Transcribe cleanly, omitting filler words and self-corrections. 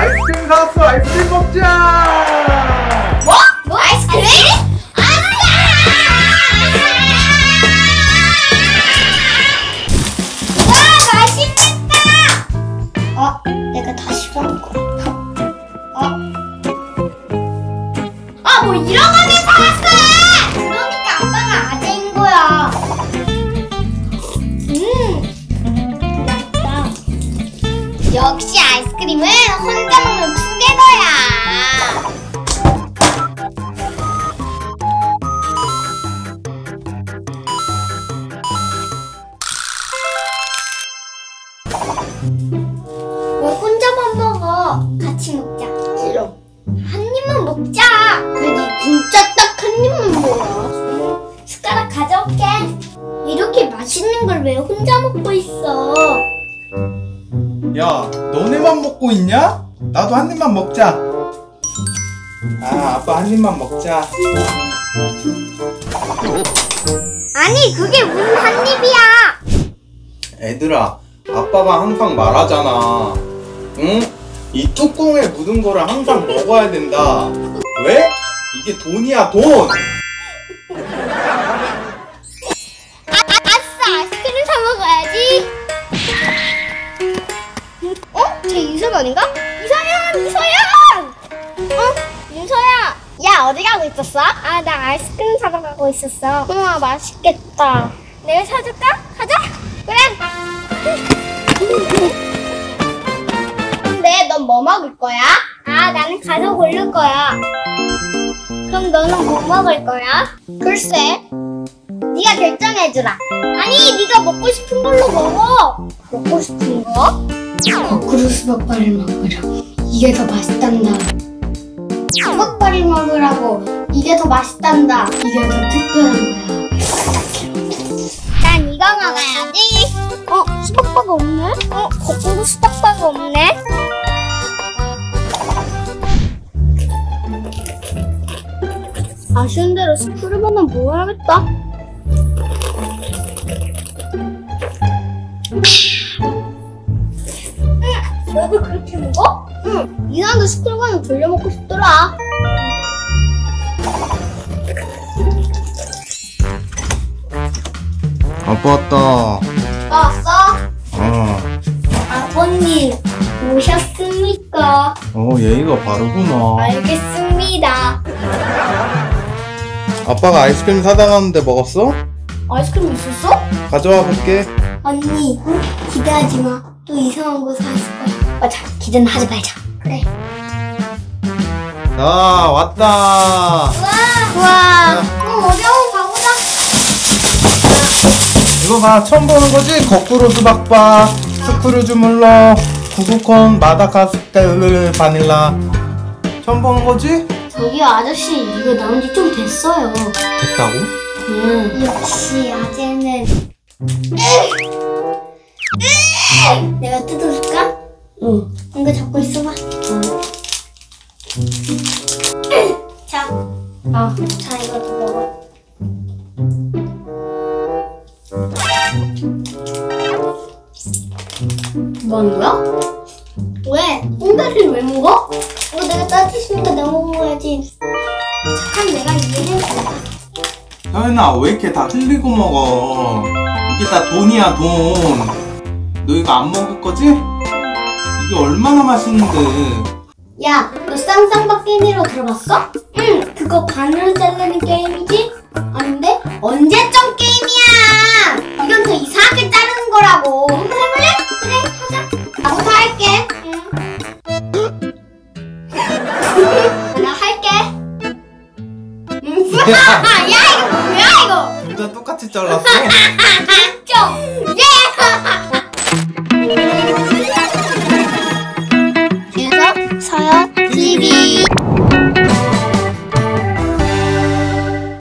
아이스크림 사왔어. 아이스크림 먹자. 뭐? 뭐? 아이스크림? 와, 맛있겠다. 내가 다시 사올 거야. 뭐 이런 거는 사왔어! 그러니까 아빠가 아재인 거야. 맛있다. 역시 아이스크림은 혼자 먹는 투게더야. 왜 혼자만 먹어? 같이 먹자. 싫어. 한 입만 먹자. 그래도 진짜 딱 한 입만 먹어. 숟가락 가져올게. 이렇게 맛있는 걸 왜 혼자 먹고 있어? 야, 너네만 먹고 있냐? 나도 한 입만 먹자. 아빠 한 입만 먹자. 아니, 그게 무슨 한 입이야? 애들아, 아빠가 항상 말하잖아. 응? 이 뚜껑에 묻은 거를 항상 먹어야 된다. 왜? 이게 돈이야, 돈! 아싸! 아이스크림 사 먹어야지. 쟤 유선 아닌가? 유서연! 윤서야! 야, 어디 가고 있었어? 나 아이스크림 사러 가고 있었어. 우와, 맛있겠다. 내가 사줄까? 가자! 그래! 근데 넌 뭐 먹을 거야? 나는 가서 고를 거야. 그럼 너는 뭐 먹을 거야? 글쎄, 네가 결정해주라. 아니, 네가 먹고 싶은 걸로 먹어. 먹고 싶은 거? 거꾸로 수박바를 먹으라고. 이게 더 맛있단다. 수박바를 먹으라고. 이게 더 맛있단다. 이게 더 특별한 거야. 난 이거 먹어야지. 수박바가 없네? 거꾸로 수박바가 없네? 아쉬운 대로 스프레만은 먹어야겠다. 너도 그렇게 먹어? 응. 이나도 스프레만은 돌려 먹고 싶더라. 아빠 왔다. 왔어? 아버님, 오셨습니까? 예의가 바르구나. 알겠습니다. 아빠가 아이스크림 사다 놨는데 먹었어? 아이스크림 있었어? 가져와 볼게. 언니, 기대하지 마. 또 이상한 거 사왔을 거야. 맞아, 기대는 하지 말자. 그래. 왔다. 우와. 어디 한번 가보자. 이거 봐, 처음 보는 거지? 거꾸로 수박바, 스크루즈 물러, 구구콘, 마다가스카르 바닐라. 처음 보는 거지? 저기요, 아저씨, 이거 나온 지 좀 됐어요. 됐다고? 역시 아재는. 내가 뜯어줄까? 응. 이거 잡고 있어봐. 자. 자, 이것도 먹어. 뭐 하는 거야? 왜? 홍다리를 왜 먹어? 이거 내가 따뜻으니까 내가 먹어야지. 착한 내가 이해해줘. 서연아, 왜 이렇게 다 흘리고 먹어? 이게 다 돈이야, 돈. 너 이거 안 먹을 거지? 이게 얼마나 맛있는데. 야, 너 쌍쌍박 게임이라고 들어봤어? 응, 그거 반으로 자르는 게임이지? 아닌데? 언제적 게임이야! 이건 더 이상하게 자르는 거라고. 한번 해볼래? 그래, 하자. 나부터 할게. 나 할게. 야, 이거 뭐야, 이거? 둘 다 똑같이 잘랐어. 좀.